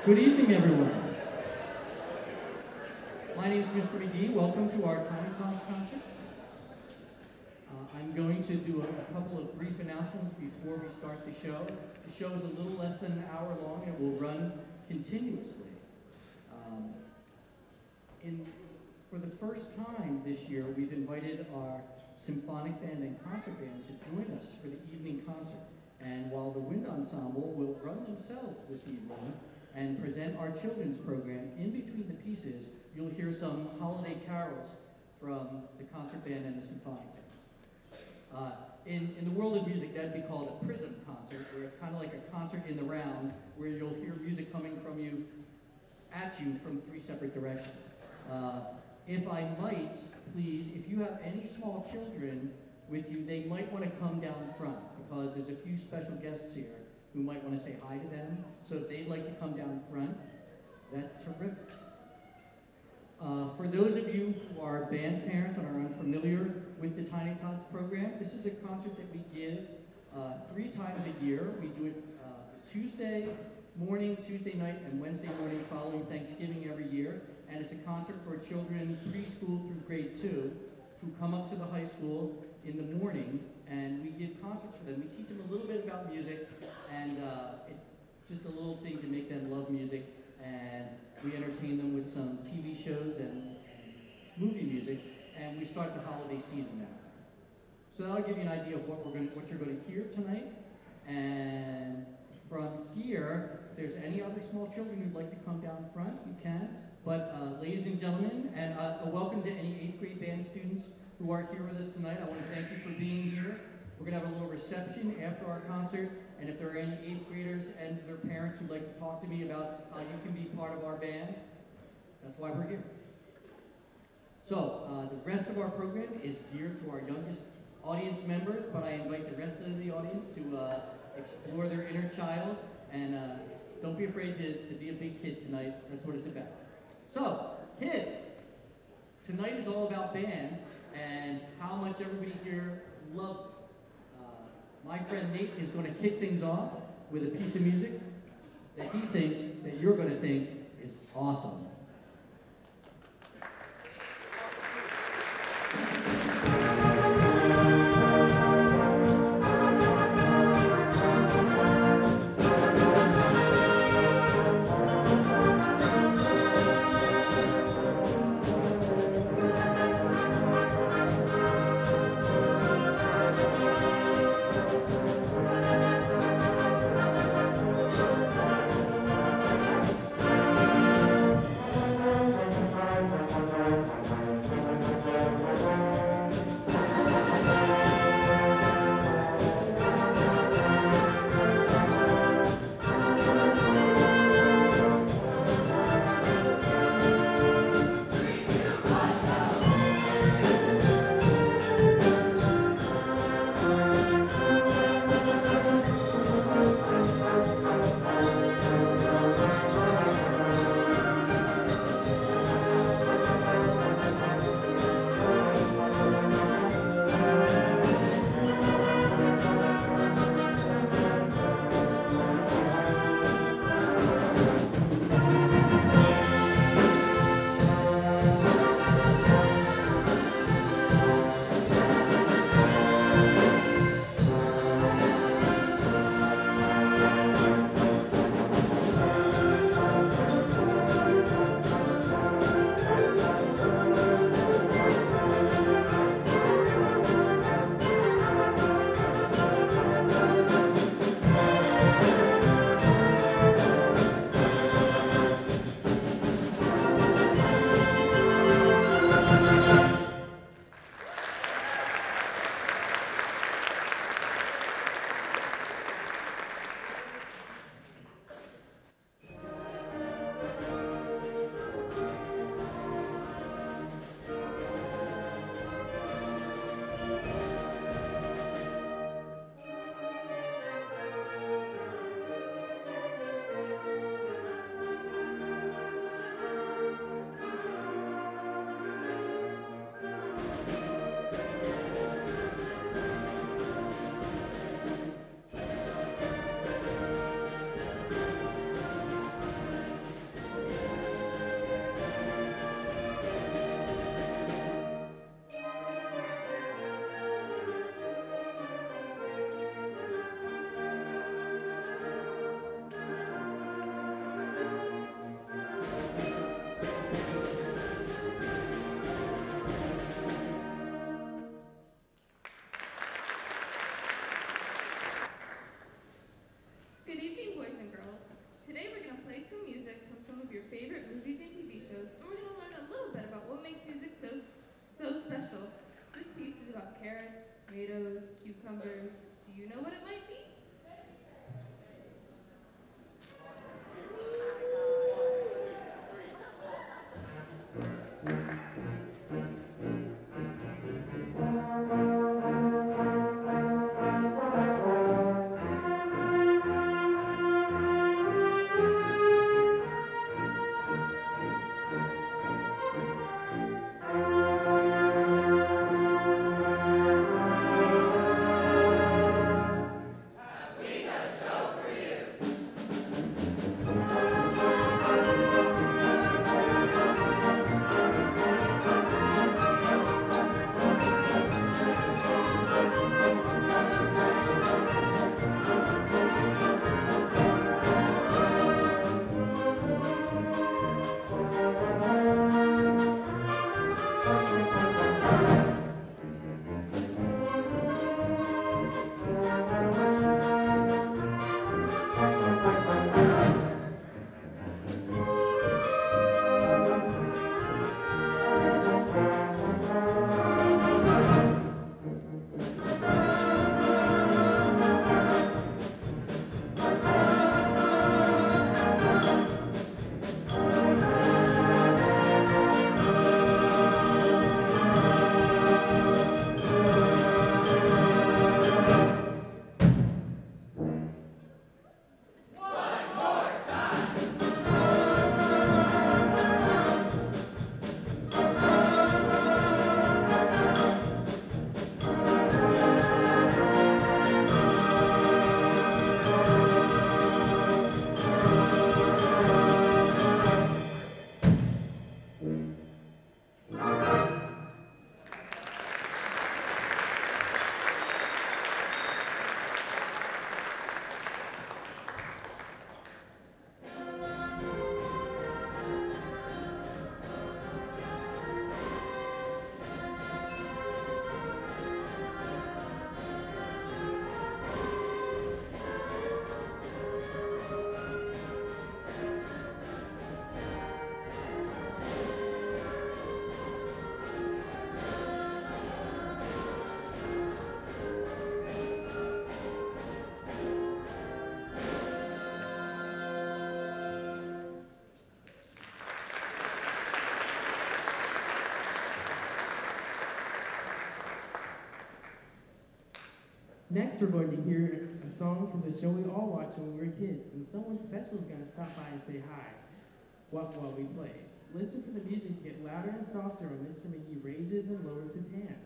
Good evening, everyone. My name is Mr. McGee. Welcome to our Tiny Tots concert. I'm going to do a couple of brief announcements before we start the show. The show is a little less than an hour long and will run continuously. For the first time this year, we've invited our symphonic band and concert band to join us for the evening concert. And while the wind ensemble will run themselves this evening and present our children's program, in between the pieces, you'll hear some holiday carols from the concert band and the symphonic band. In the world of music, that'd be called a prism concert, where it's kind of like a concert in the round, where you'll hear music coming from you, at you from three separate directions. If I might, please, if you have any small children with you, they might want to come down front, because there's a few special guests here who might want to say hi to them. So if they'd like to come down front, that's terrific. For those of you who are band parents and are unfamiliar with the Tiny Tots program, this is a concert that we give 3 times a year. We do it Tuesday morning, Tuesday night, and Wednesday morning following Thanksgiving every year. And it's a concert for children preschool through grade 2 who come up to the high school in the morning, and we give concerts for them. We teach them a little bit about music, and just a little thing to make them love music, and we entertain them with some TV shows and movie music, and we start the holiday season now. So that'll give you an idea of what you're going to hear tonight. And from here, if there's any other small children who'd like to come down front, you can. But ladies and gentlemen, and a welcome to any 8th grade band students who are here with us tonight. I want to thank you for being here. We're going to have a little reception after our concert, and if there are any 8th graders and their parents who'd like to talk to me about how you can be part of our band, that's why we're here. So the rest of our program is geared to our youngest audience members, but I invite the rest of the audience to explore their inner child, and don't be afraid to be a big kid tonight. That's what it's about. So, kids, tonight is all about band and how much everybody here loves it. My friend Nate is going to kick things off with a piece of music that he thinks that you're going to think is awesome. Next, we're going to hear a song from the show we all watched when we were kids, and someone special is going to stop by and say hi while we play. Listen for the music to get louder and softer when Mr. McGee raises and lowers his hands.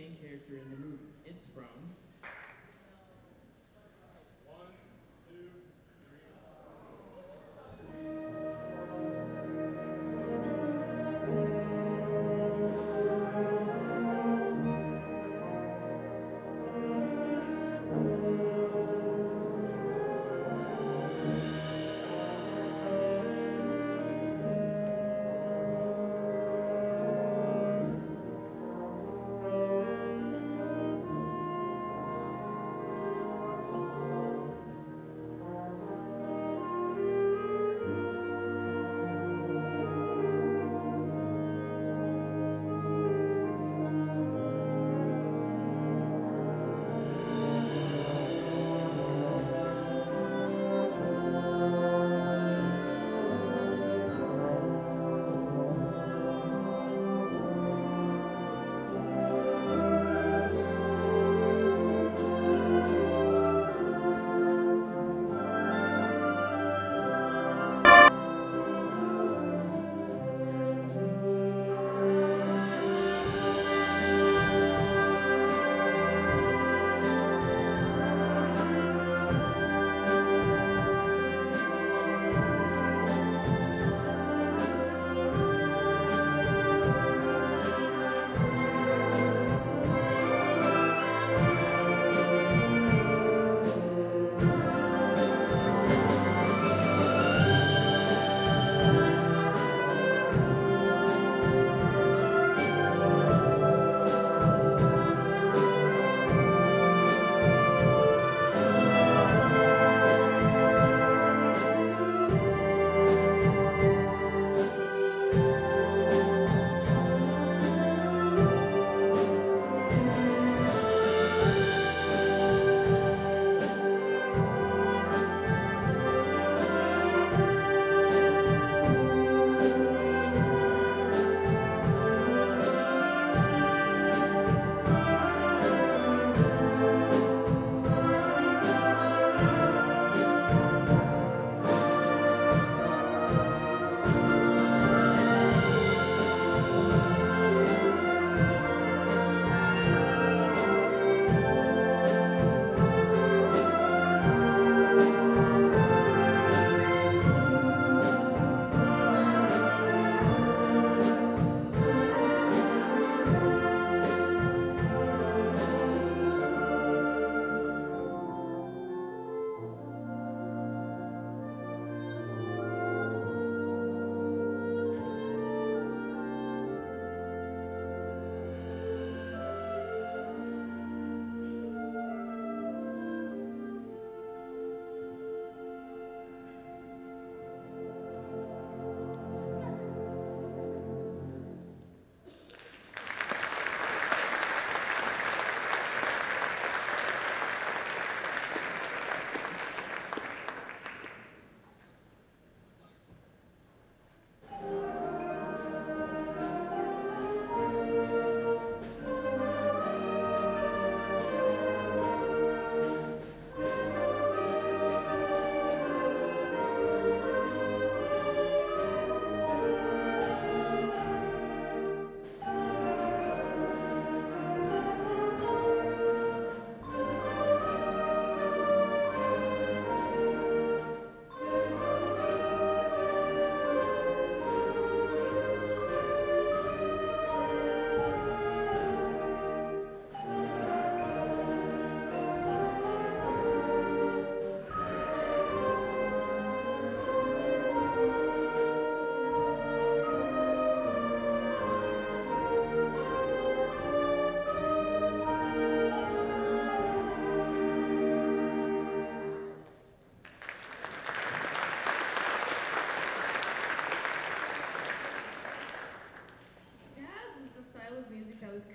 One, two.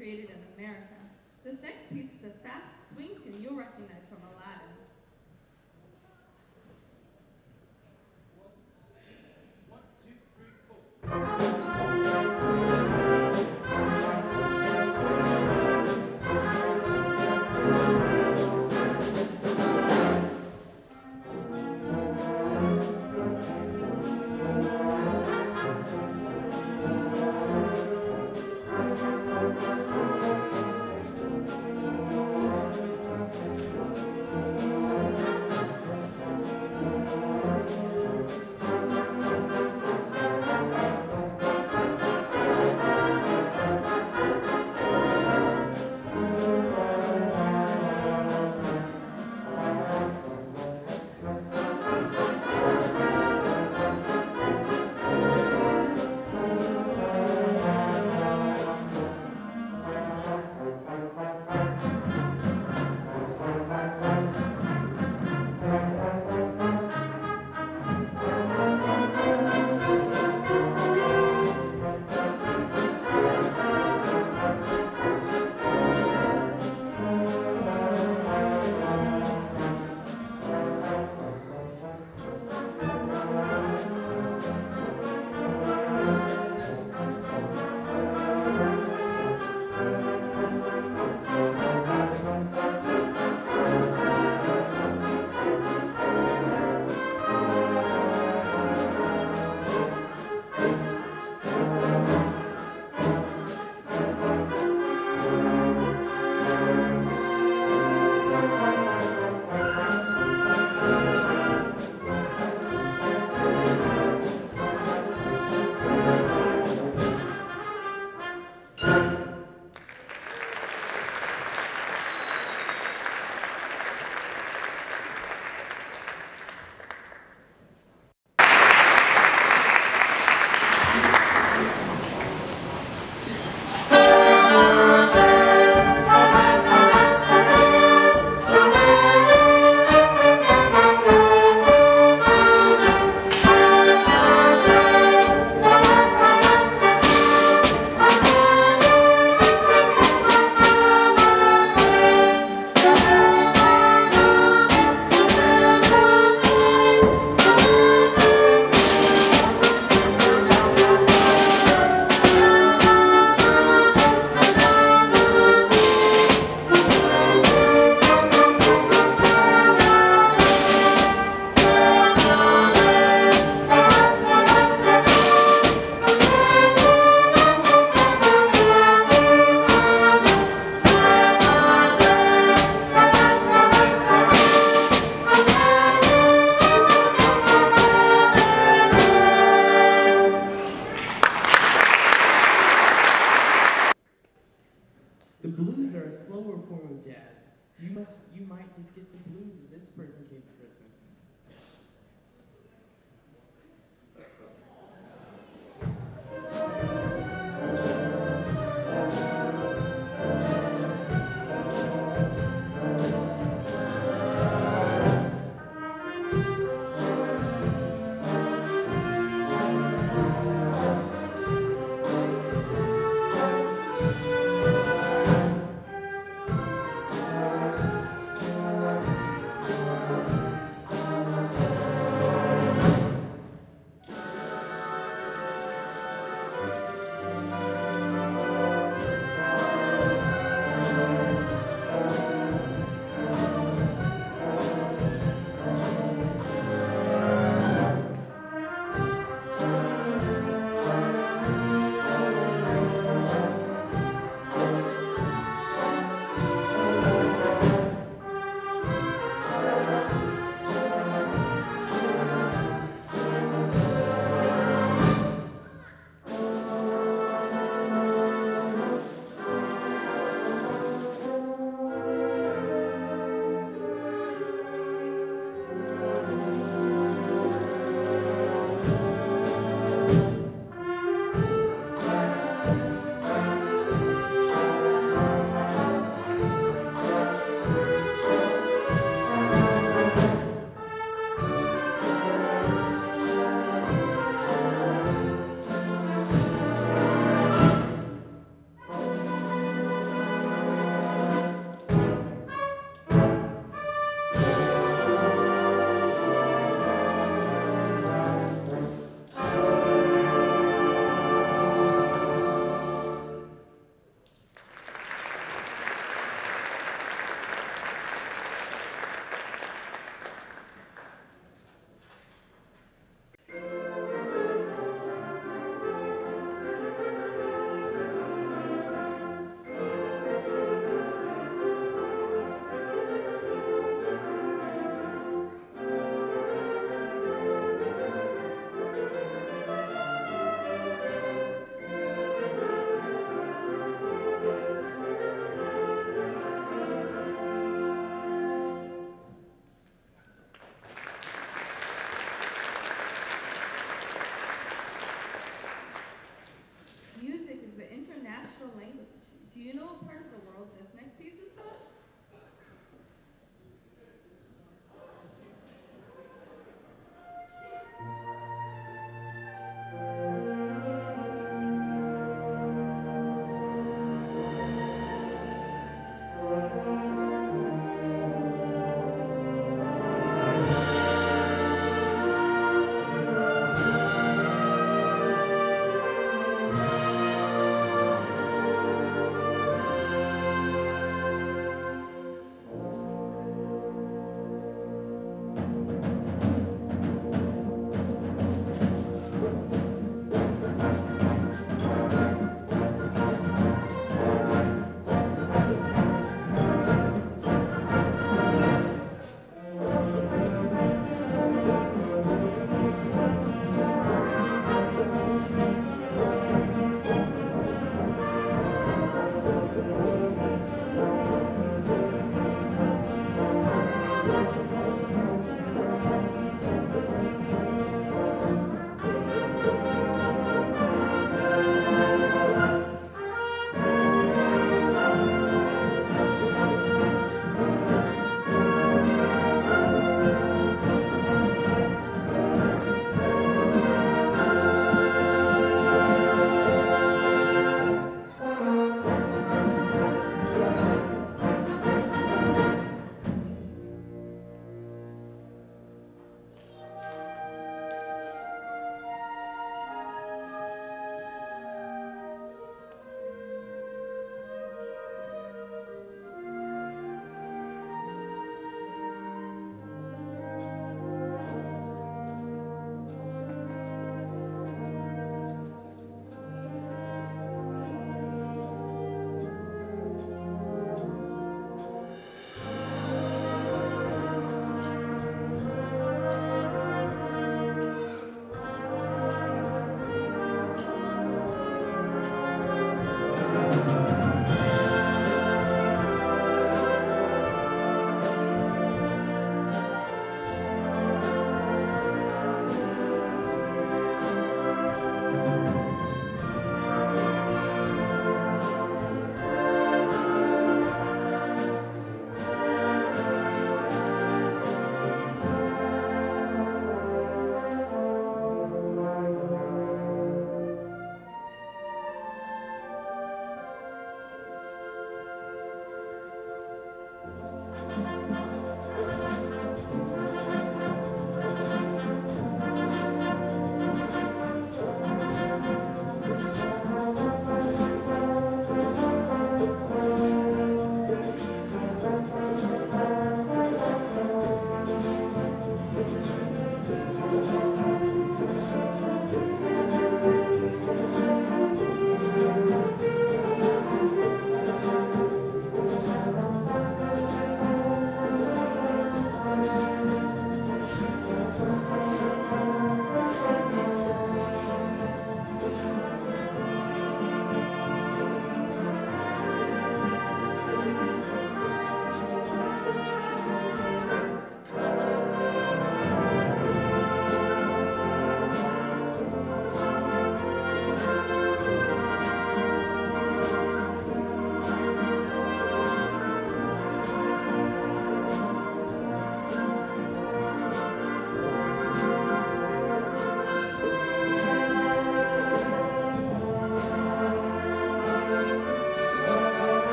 created in America. This next piece is a fast swing tune you'll recognize from Aladdin. One, two, three, four. The blues are a slower form of jazz. You might just get the blues if this person came to Christmas. natural language. Do you know what part of the world this next piece is from?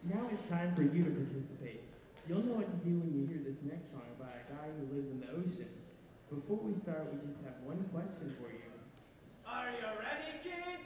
Now it's time for you to participate. You'll know what to do when you hear this next song about a guy who lives in the ocean. Before we start, we just have one question for you. Are you ready, kids?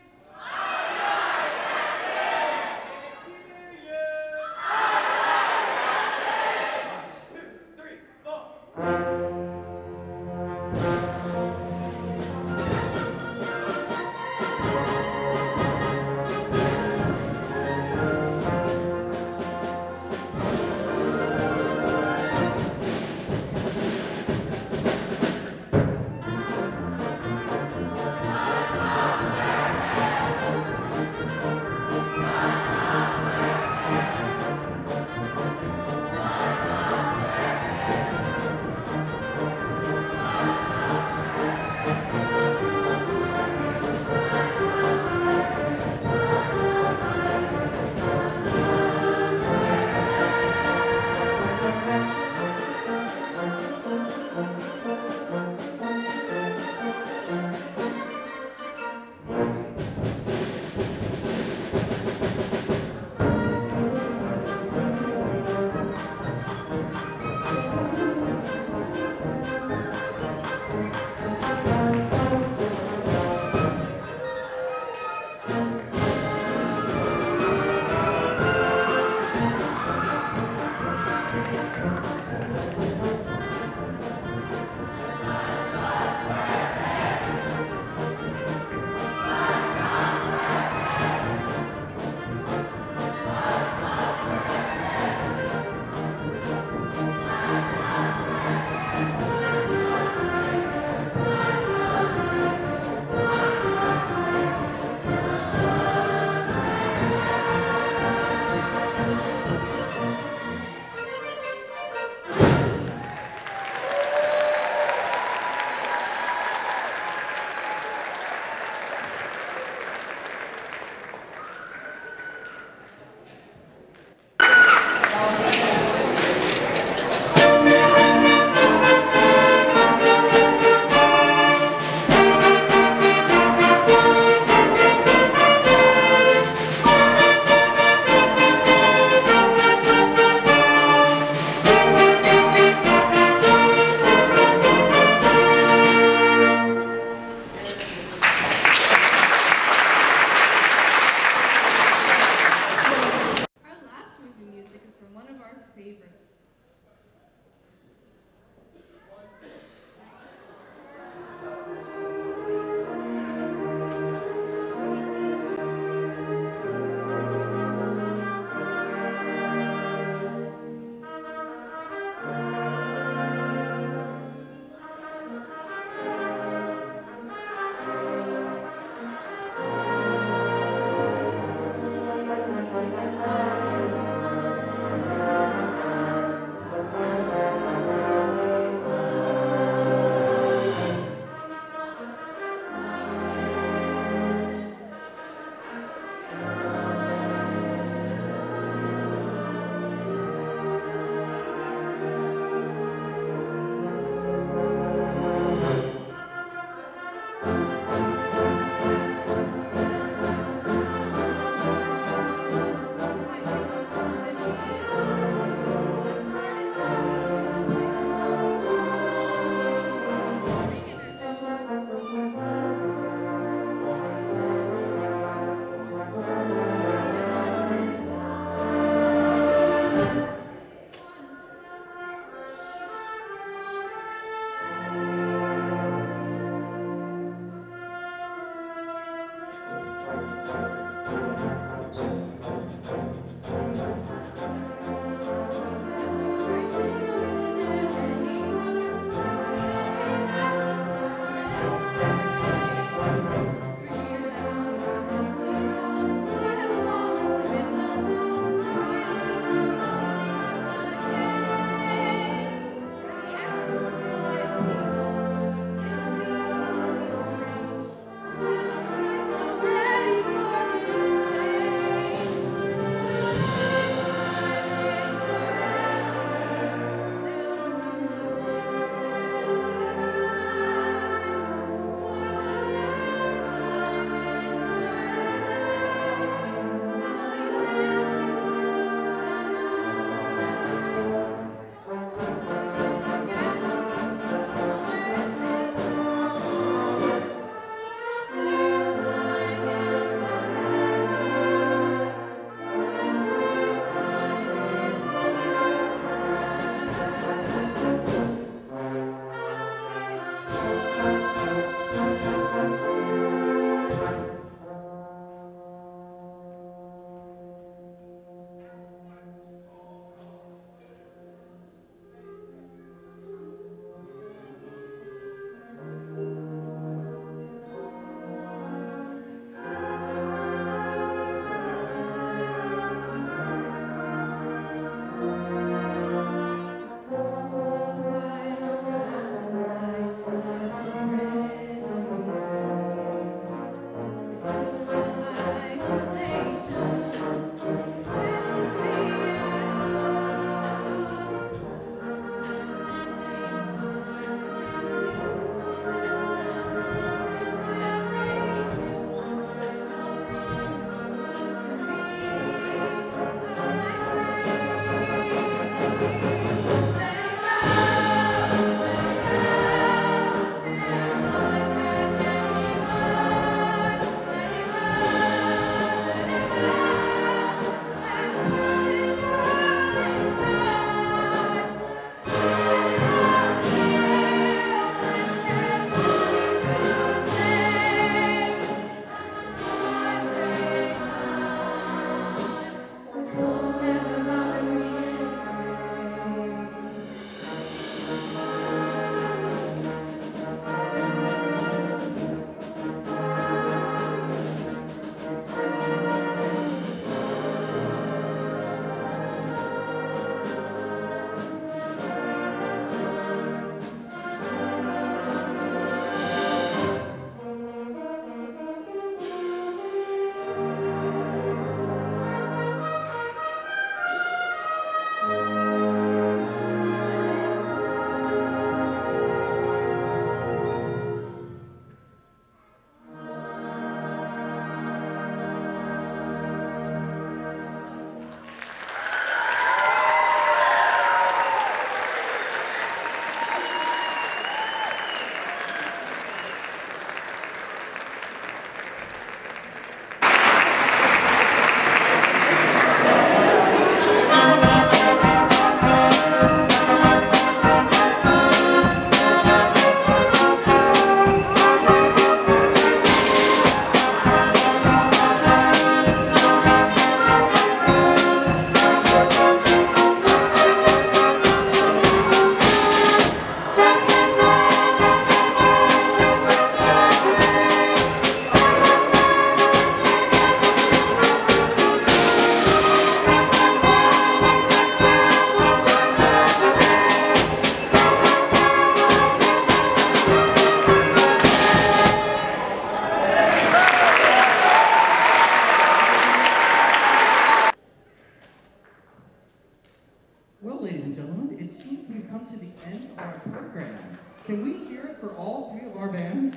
Well, ladies and gentlemen, it seems we've come to the end of our program. Can we hear it for all three of our bands?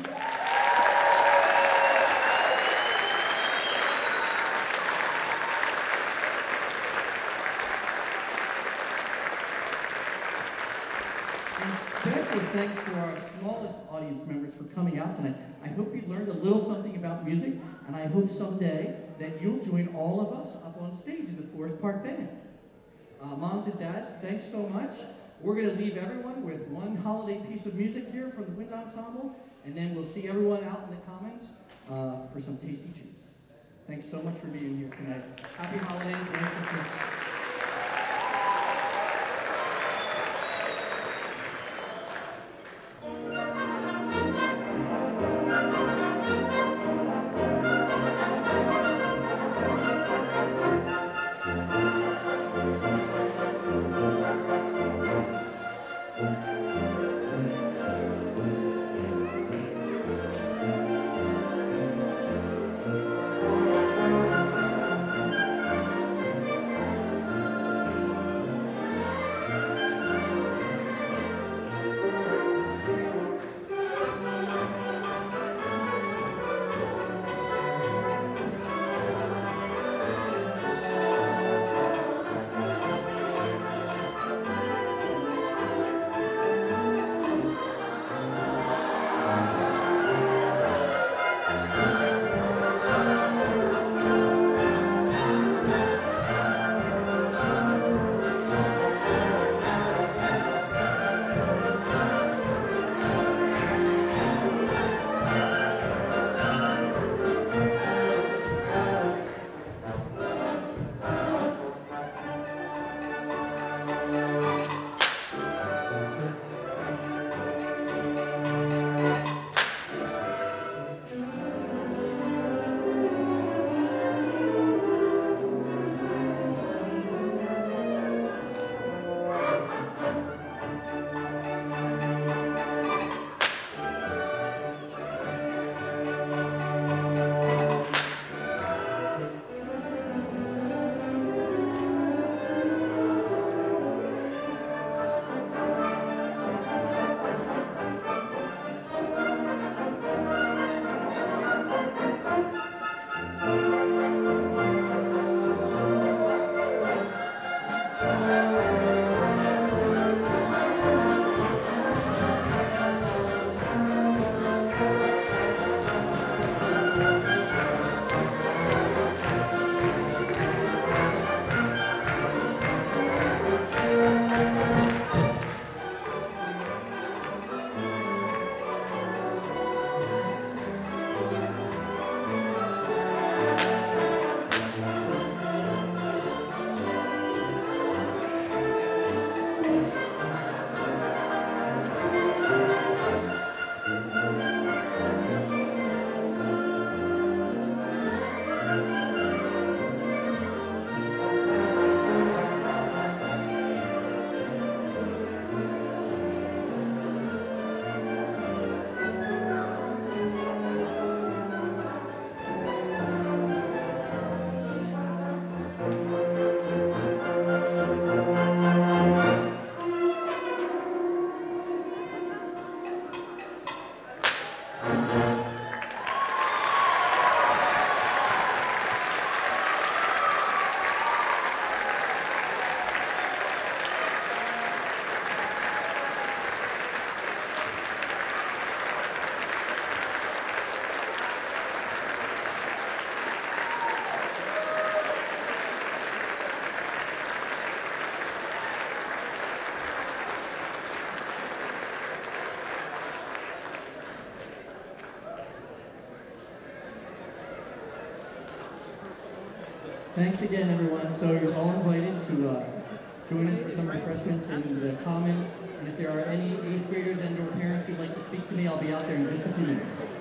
And special thanks to our smallest audience members for coming out tonight. I hope you learned a little something about music, and I hope someday that you'll join all of us up on stage in the Forest Park Band. Moms and dads, thanks so much. We're going to leave everyone with one holiday piece of music here from the Wind Ensemble, and then we'll see everyone out in the Commons for some tasty treats. Thanks so much for being here tonight. Happy holidays. Merry Christmas. Thanks again, everyone. So you're all invited to join us for some refreshments in the Commons. And if there are any 8th graders and/or parents who'd like to speak to me, I'll be out there in just a few minutes.